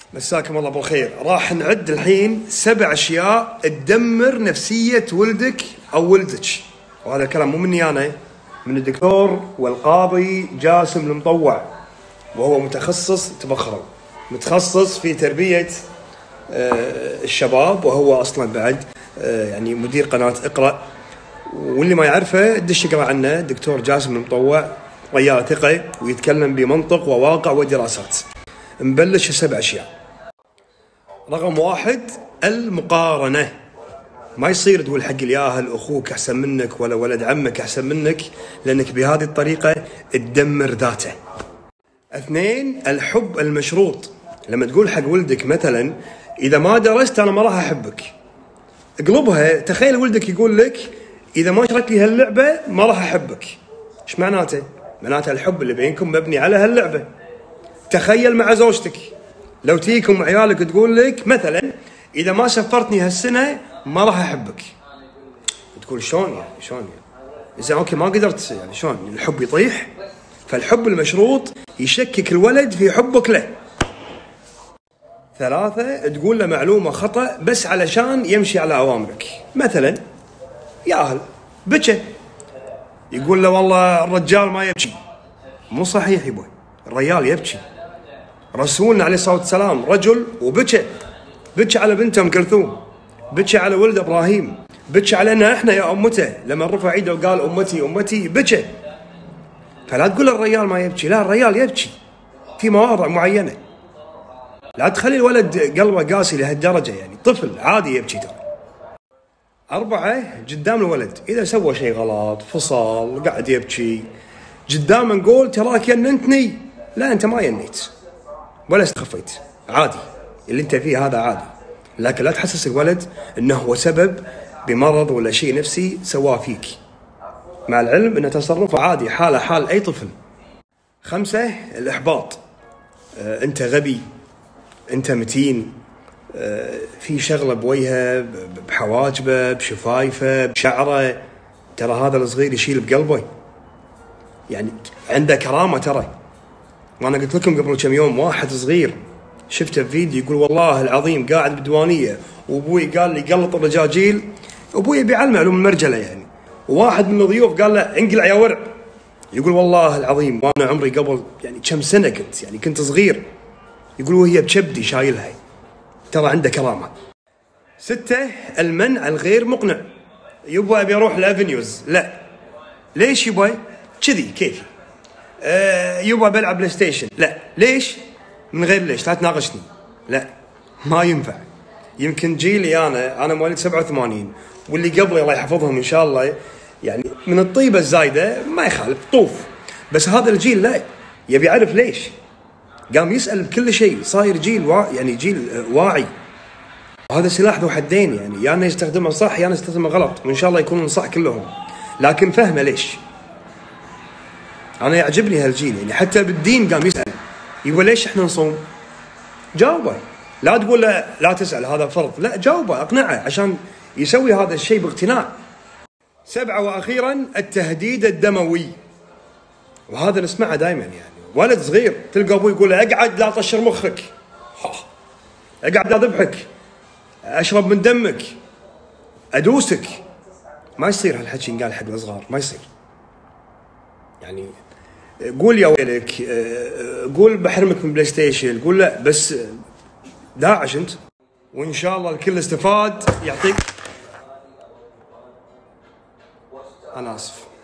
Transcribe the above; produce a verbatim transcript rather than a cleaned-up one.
مساكم الله بالخير. راح نعد الحين سبع اشياء تدمر نفسيه ولدك او ولدك، وهذا الكلام مو مني انا، من الدكتور والقاضي جاسم المطوع، وهو متخصص تبخروا متخصص في تربيه الشباب، وهو اصلا بعد يعني مدير قناه اقرا. واللي ما يعرفه دش اقرا عنه. دكتور جاسم المطوع رجال ثقه ويتكلم بمنطق وواقع ودراسات. نبلش سبع اشياء. رقم واحد، المقارنه. ما يصير تقول حق الياهل اخوك احسن منك ولا ولد عمك احسن منك، لانك بهذه الطريقه تدمر ذاته. اثنين، الحب المشروط. لما تقول حق ولدك مثلا اذا ما درست انا ما راح احبك، اقلبها. تخيل ولدك يقول لك اذا ما شريت لي هاللعبه ما راح احبك. ايش معناته؟ معناته الحب اللي بينكم مبني على هاللعبه. تخيل مع زوجتك لو تيكم عيالك تقول لك مثلا اذا ما سفرتني هالسنه ما راح احبك، تقول شلون يعني شلون يعني اذا اوكي ما قدرت يعني شلون؟ الحب يطيح. فالحب المشروط يشكك الولد في حبك له. ثلاثة، تقول له معلومة خطأ بس علشان يمشي على أوامرك. مثلا ياهل بكى يقول له والله الرجال ما يبكي. مو صحيح يبوي، الرجال يبكي. رسولنا عليه الصلاة والسلام رجل وبكى، بكى على بنته ام كلثوم، بكى على ولد ابراهيم، بكى علينا احنا يا امته لما رفع ايده وقال امتي امتي بكى. فلا تقول الرجال ما يبكي، لا الرجال يبكي في مواضع معينة. لا تخلي الولد قلبه قاسي لهالدرجة، يعني طفل عادي يبكي ترى. أربعة، قدام الولد إذا سوى شيء غلط فصل قاعد يبكي قدام نقول تراك يننتني. لا أنت ما ينيت ولا استخفيت، عادي اللي أنت فيه هذا عادي، لكن لا تحسس الولد أنه هو سبب بمرض ولا شيء نفسي سواه فيك، مع العلم أن تصرفه عادي حاله حال أي طفل. خمسة، الإحباط. آه أنت غبي، أنت متين، آه في شغلة بوجهه بحواجبه بشفايفه بشعره، ترى هذا الصغير يشيل بقلبه، يعني عنده كرامة ترى. وانا قلت لكم قبل كم يوم واحد صغير شفته في فيديو يقول والله العظيم قاعد بديوانيه وابوي قال لي قلط الرجاجيل، ابوي بيعلمه علوم المرجله يعني، وواحد من الضيوف قال له انقلع يا ورع. يقول والله العظيم وانا عمري قبل يعني كم سنه كنت يعني كنت صغير، يقول وهي بشبدي شايلها، ترى عنده كرامه. ستة، المنع الغير مقنع. يبغى ابي اروح الافنيوز، لا ليش يبغى كذي كيفي؟ أه يبغى بلعب بلاي ستيشن، لا ليش؟ من غير ليش، لا تناقشني، لا ما ينفع. يمكن جيلي انا انا مواليد سبعة وثمانين واللي قبلي الله يحفظهم ان شاء الله، يعني من الطيبه الزايده ما يخالف طوف، بس هذا الجيل لا يبي يعرف ليش، قام يسال بكل شيء. صاير جيل وا يعني جيل واعي، وهذا سلاح ذو حدين، يعني يا انه يستخدمه صح يا انه يستخدمه غلط، وان شاء الله يكونون صح كلهم، لكن فهمه ليش. أنا يعجبني هالجيل، يعني حتى بالدين قام يسأل، يقول ليش إحنا نصوم؟ جاوبه، لا تقول له لا تسأل هذا فرض، لا جاوبه أقنعه عشان يسوي هذا الشيء باقتناع. سبعة وأخيرا، التهديد الدموي، وهذا نسمعه دائما، يعني ولد صغير تلقى أبوه يقول له اقعد لا طشر مخك، اقعد لا ذبحك، أشرب من دمك، أدوسك. ما يصير هالحكي ينقال حق الصغار، ما يصير. يعني قول يا ويلك، قول بحرمك من بلاي ستيشن، قول لا، بس داعش انت. وان شاء الله الكل استفاد. يعطيك، انا اسف.